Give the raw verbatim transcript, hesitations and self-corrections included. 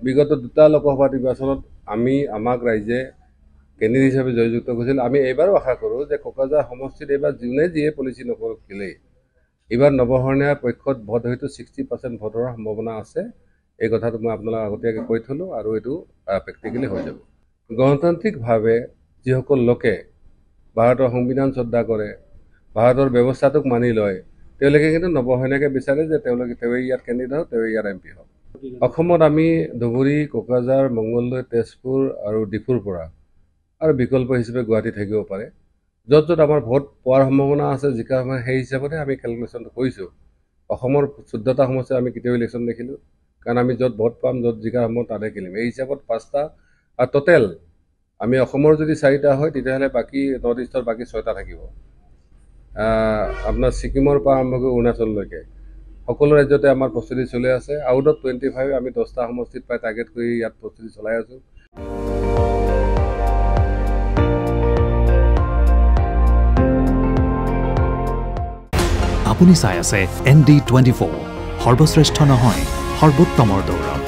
বিগত দুটা লোকসভা নিৰ্বাচনত আমি আমাক ৰাইজে কেন্দ্ৰীয় হিচাপে জয়যুক্ত কৰিছিল আমি এইবাৰো আশা কৰোঁ যে কোকৰাঝাৰ সমষ্টিত এইবাৰ যোনে যিয়ে পলিচি নকৰক কেলে এইবাৰ নৱশৰণীয়াৰ পক্ষত ভোট হয়তো ছিক্সটি পাৰ্চেণ্ট ভোটৰ সম্ভাৱনা আছে এই কথাটো মই আপোনালোক আগতীয়াকৈ কৈ থলোঁ আৰু এইটো প্ৰেক্টিকেলি হৈ যাব গণতান্ত্ৰিকভাৱে যিসকল লোকে ভাৰতৰ সংবিধান শ্ৰদ্ধা কৰে ভাৰতৰ ব্যৱস্থাটোক মানি লয় তেওঁলোকে কিন্তু নৱশৰণীয়াকৈ বিচাৰে যে তেওঁলোকে তেওঁ ইয়াত কেণ্ডিডেট হওক তেওঁ ইয়াৰ এম পি হওক অসমত আমি ধুবুৰী কোকৰাঝাৰ মংগলদৈ তেজপুৰ আৰু ডিফুৰ পৰা আৰু বিকল্প হিচাপে গুৱাহাটী থাকিব পাৰে য'ত য'ত আমাৰ ভোট পোৱাৰ সম্ভাৱনা আছে জিকা আমাৰ সেই হিচাপতে আমি কেলকুলেশ্যনটো কৰিছোঁ অসমৰ চৈধ্যটা সমষ্টিত আমি কেতিয়াও ইলেকশ্যন দেখিলোঁ কাৰণ আমি য'ত ভোট পাম য'ত জিকাৰ সময় তাতে খেলিম এই হিচাপত পাঁচটা আৰু টোটেল আমি অসমৰ যদি চাৰিটা হয় তেতিয়াহ'লে বাকী নৰ্থ ইষ্টৰ বাকী ছয়টা থাকিব আপোনাৰ ছিকিমৰ পৰা আৰম্ভ কৰি অৰুণাচললৈকে সকলো ৰাজ্যতে আমাৰ প্ৰস্তুতি চলি আছে আউট অফ টুৱেণ্টি ফাইভ আমি দহটা সমষ্টিত প্ৰায় টাৰ্গেট কৰি ইয়াত প্ৰস্তুতি চলাই আছোঁ আপুনি চাই আছে এন ডি টুৱেণ্টি ফ'ৰ সৰ্বশ্ৰেষ্ঠ নহয় সৰ্বোত্তমৰ দৌৰ